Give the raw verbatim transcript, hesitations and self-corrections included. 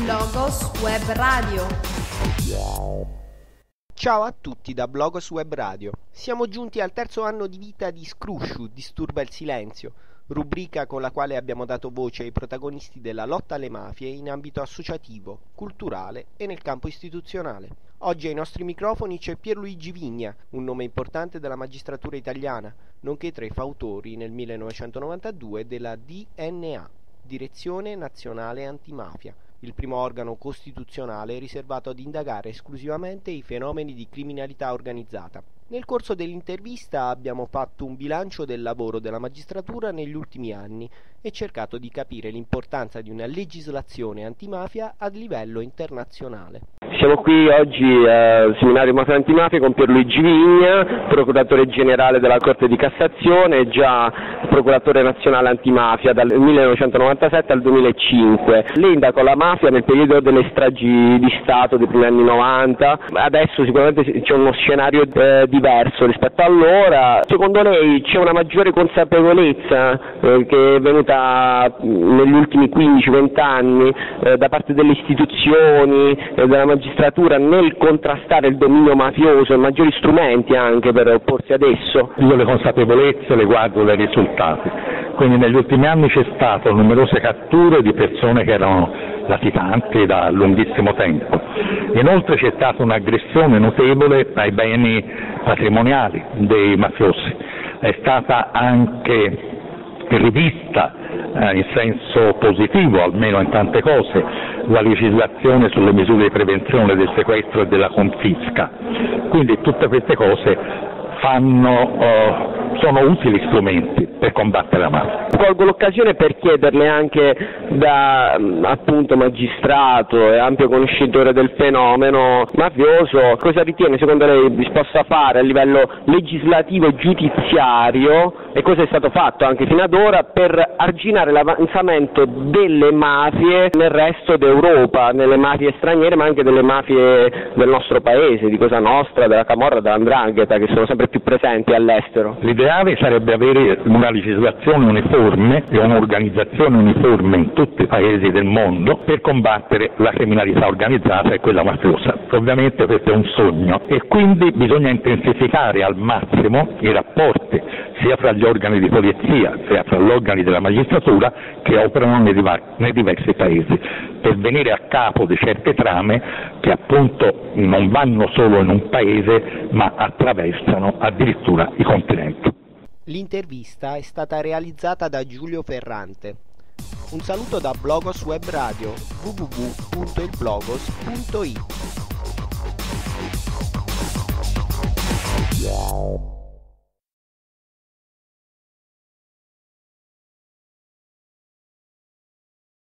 Blogos Web Radio. Ciao a tutti da Blogos Web Radio. Siamo giunti al terzo anno di vita di Scrusciu, Disturba il silenzio, rubrica con la quale abbiamo dato voce ai protagonisti della lotta alle mafie in ambito associativo, culturale e nel campo istituzionale. Oggi ai nostri microfoni c'è Pierluigi Vigna, un nome importante della magistratura italiana, nonché tra i fautori nel millenovecentonovantadue della D N A, Direzione Nazionale Antimafia, il primo organo costituzionale riservato ad indagare esclusivamente i fenomeni di criminalità organizzata. Nel corso dell'intervista abbiamo fatto un bilancio del lavoro della magistratura negli ultimi anni e cercato di capire l'importanza di una legislazione antimafia a livello internazionale. Siamo qui oggi al seminario Mafia Antimafia con Pierluigi Vigna, procuratore generale della Corte di Cassazione e già procuratore nazionale antimafia dal millenovecentonovantasette al duemilacinque. Lei indagò la mafia nel periodo delle stragi di Stato dei primi anni novanta, adesso sicuramente c'è uno scenario eh, diverso rispetto a allora. Secondo lei c'è una maggiore consapevolezza eh, che è venuta negli ultimi quindici venti anni eh, da parte delle istituzioni e eh, della magistratura nel contrastare il dominio mafioso e maggiori strumenti anche per opporsi ad esso? Io le consapevolezze le guardo dai risultati, quindi negli ultimi anni c'è stato numerose catture di persone che erano latitanti da lunghissimo tempo. Inoltre c'è stata un'aggressione notevole ai beni patrimoniali dei mafiosi, è stata anche rivista eh, in senso positivo, almeno in tante cose, la legislazione sulle misure di prevenzione del sequestro e della confisca. Quindi tutte queste cose fanno, eh, sono utili strumenti per combattere la mafia. Colgo l'occasione per chiederle anche da appunto magistrato e ampio conoscitore del fenomeno mafioso, cosa ritiene secondo lei si possa fare a livello legislativo e giudiziario e cosa è stato fatto anche fino ad ora per arginare l'avanzamento delle mafie nel resto d'Europa, nelle mafie straniere ma anche delle mafie del nostro paese, di Cosa Nostra, della Camorra, della 'Ndrangheta, che sono sempre più presenti all'estero. L'ideale sarebbe avere una legislazione uniforme e un'organizzazione uniforme in tutti i paesi del mondo per combattere la criminalità organizzata e quella mafiosa. Ovviamente questo è un sogno e quindi bisogna intensificare al massimo i rapporti sia fra gli organi di polizia sia fra gli organi della magistratura che operano nei, divar- nei diversi paesi per venire a capo di certe trame che appunto non vanno solo in un paese ma attraversano addirittura i continenti. L'intervista è stata realizzata da Giulio Ferrante. Un saluto da Blogos Web Radio, w w w punto il blogos punto i t.